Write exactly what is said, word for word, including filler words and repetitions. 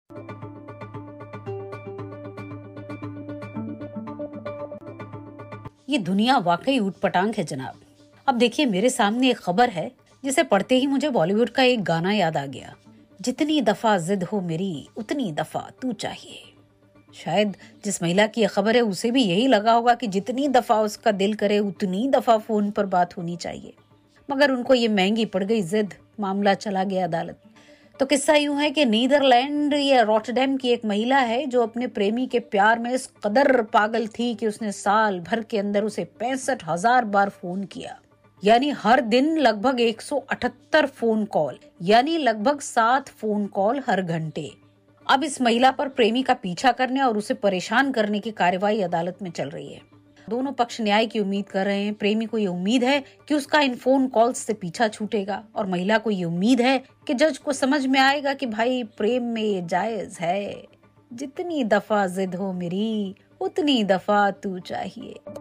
ये दुनिया वाकई ऊटपटांग है जनाब। अब देखिए, मेरे सामने एक खबर है जिसे पढ़ते ही मुझे बॉलीवुड का एक गाना याद आ गया। जितनी दफा जिद हो मेरी उतनी दफा तू चाहिए। शायद जिस महिला की यह खबर है उसे भी यही लगा होगा कि जितनी दफा उसका दिल करे उतनी दफा फोन पर बात होनी चाहिए, मगर उनको ये महंगी पड़ गई जिद। मामला चला गया अदालत। तो किस्सा यूं है कि नीदरलैंड या रॉटरडैम की एक महिला है जो अपने प्रेमी के प्यार में इस कदर पागल थी कि उसने साल भर के अंदर उसे पैंसठ हजार बार फोन किया, यानी हर दिन लगभग एक सौ अठहत्तर फोन कॉल, यानी लगभग सात फोन कॉल हर घंटे। अब इस महिला पर प्रेमी का पीछा करने और उसे परेशान करने की कार्यवाही अदालत में चल रही है। दोनों पक्ष न्याय की उम्मीद कर रहे हैं। प्रेमी को ये उम्मीद है कि उसका इन फोन कॉल्स से पीछा छूटेगा और महिला को ये उम्मीद है कि जज को समझ में आएगा कि भाई प्रेम में ये जायज है। जितनी दफा जिद हो मेरी उतनी दफा तू चाहिए।